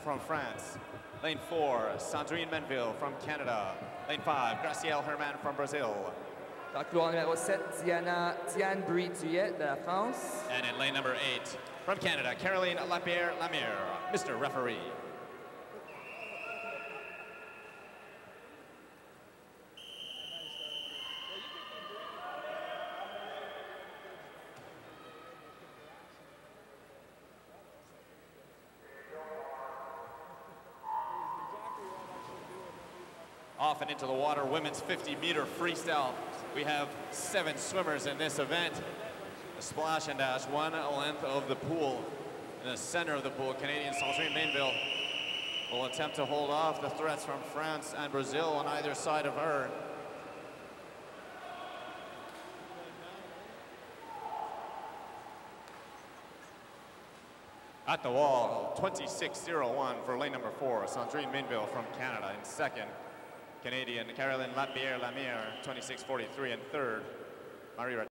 from France. Lane 4, Sandrine Menville from Canada. Lane 5, Gracielle Herman from Brazil. Dans le couloir numéro 7, Diane Brie-Duyet de la France. And in lane number 8, from Canada, Caroline Lapierre-Lamire, Mr. Referee. Off and into the water, women's 50-meter freestyle. We have 7 swimmers in this event. The splash and dash, 1 length of the pool. In the center of the pool, Canadian Sandrine Menville will attempt to hold off the threats from France and Brazil on either side of her. At the wall, 26.01 for lane number 4, Sandrine Menville from Canada in second. Canadian Caroline Lapierre-Lamire, 26.43 in third. Marie